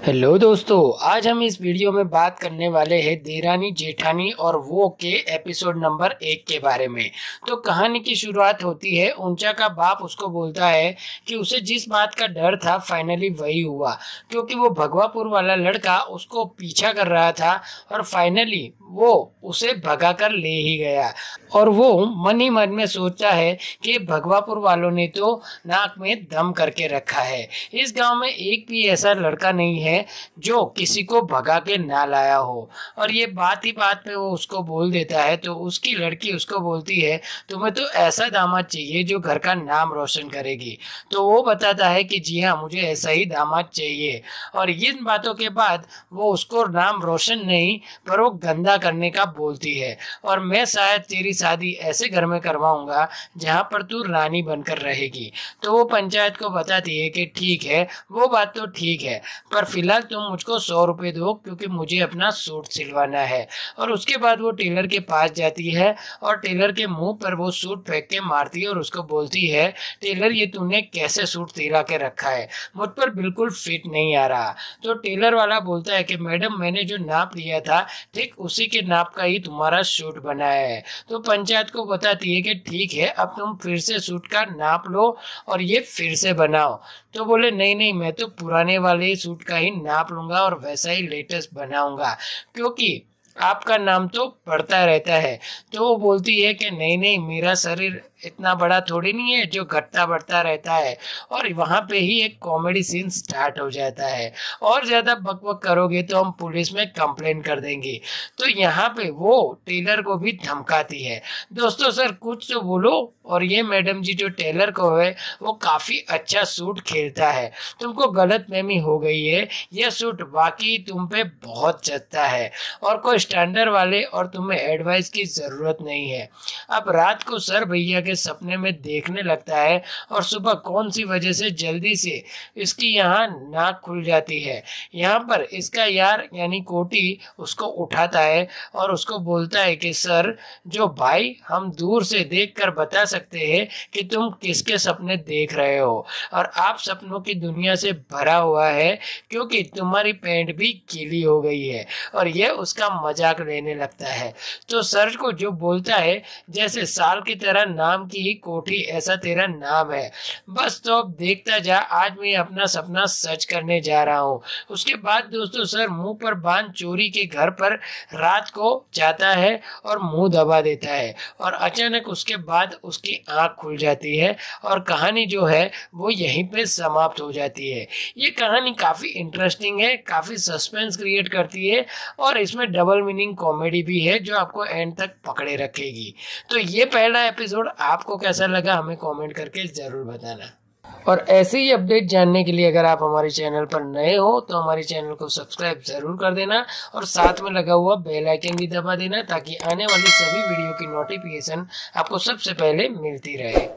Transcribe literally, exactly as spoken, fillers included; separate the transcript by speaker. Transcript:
Speaker 1: Hello दोस्तों, आज हम इस वीडियो में बात करने वाले हैं देरानी जेठानी और वो के एपिसोड नंबर एक के बारे में। तो कहानी की शुरुआत होती है। ऊंचा का बाप उसको बोलता है कि उसे जिस बात का डर था फाइनली वही हुआ, क्योंकि वो भगवापुर वाला लड़का उसको पीछा कर रहा था और फाइनली वो उसे भगा कर ले ही गया। और वो मन ही मन में सोचता है कि भगवापुर वालों ने तो नाक में दम करके रखा है। इस गांव में एक भी ऐसा लड़का नहीं है जो किसी को भगा के ना लाया हो। और ये बात ही बात पे वो उसको बोल देता है तो उसकी लड़की उसको बोलती है, तुम्हें तो ऐसा दामाद चाहिए जो घर का नाम रोशन करेगी। तो वो बताता है कि जी हाँ, मुझे ऐसा ही दामाद चाहिए। और इन बातों के बाद वो उसको नाम रोशन नहीं पर वो गंदा करने का बोलती है। और मैं शायद तेरी शादी ऐसे घर में करवाऊंगा जहाँ पर तू रानी बनकर रहेगी। तो वो पंचायत को बताती है कि ठीक है, वो बात तो ठीक है, पर फिलहाल तुम मुझको सौ रुपए दो क्योंकि मुझे अपना सूट सिलवाना है। और उसके बाद वो टेलर के पास जाती है और टेलर के मुंह पर वो सूट फेंक के मारती है और उसको बोलती है, टेलर ये तूने कैसे सूट सिला के रखा है, मुझ पर बिल्कुल फिट नहीं आ रहा। तो टेलर वाला बोलता है कि मैडम, मैंने जो नाप लिया था ठीक उसी के नाप का ही तुम्हारा सूट बनाया है। तो पंचायत को बताती है कि ठीक है, अब तुम फिर से सूट का नाप लो और ये फिर से बनाओ। तो बोले नहीं नहीं, मैं तो पुराने वाले सूट का ही नाप लूंगा और वैसा ही लेटेस्ट बनाऊंगा, क्योंकि आपका नाम तो बढ़ता रहता है। तो वो बोलती है कि नहीं नहीं, मेरा शरीर इतना बड़ा थोड़ी नहीं है जो घटता बढ़ता रहता है। और वहां पे ही एक कॉमेडी सीन स्टार्ट हो जाता है, और ज्यादा बकबक करोगे तो हम पुलिस में कंप्लेन कर देंगे। तो यहाँ पे वो टेलर को भी धमकाती है, दोस्तों सर कुछ तो बोलो। और ये मैडम जी जो टेलर को है वो काफी अच्छा सूट खेलता है, तुमको गलतफहमी हो गई है, यह सूट वाकई तुम पे बहुत जचता है और कोई स्टैंडर्ड वाले और तुम्हें एडवाइस की जरूरत नहीं है। अब रात को सर भैया के सपने में देखने लगता है और सुबह कौन सी वजह से जल्दी से इसकी यहाँ नाक खुल जाती है। यहाँ पर इसका यार यानी कोटी उसको उठाता है और उसको बोलता है कि सर जो भाई, हम दूर से देखकर बता सकते हैं कि तुम किसके सपने देख रहे हो, और आप सपनों की दुनिया से भरा हुआ है क्योंकि तुम्हारी पैंट भी गीली हो गई है। और यह उसका मजाक लेने लगता है। तो सर को जो बोलता है, जैसे साल की तरह नाम की ही कोठी ऐसा तेरा नाम है, बस तो अब देखता जा, आज मैं अपना सपना सच करने जा रहा हूँ। उसके बाद दोस्तों सर मुंह पर बांध चोरी के घर पर रात को जाता है और मुंह दबा देता है, और अचानक उसके बाद उसकी आंख खुल जाती है और कहानी जो है वो यहीं पे समाप्त हो जाती है। ये कहानी काफी इंटरेस्टिंग है, काफी सस्पेंस क्रिएट करती है और इसमें डबल मीनिंग कॉमेडी भी है जो आपको एंड तक पकड़े रखेगी। तो ये पहला एपिसोड आपको कैसा लगा हमें कमेंट करके जरूर बताना। और ऐसे ही अपडेट जानने के लिए अगर आप हमारे चैनल पर नए हो तो हमारे चैनल को सब्सक्राइब जरूर कर देना और साथ में लगा हुआ बेल आइकन भी दबा देना ताकि आने वाली सभी वीडियो की नोटिफिकेशन आपको सबसे पहले मिलती रहे।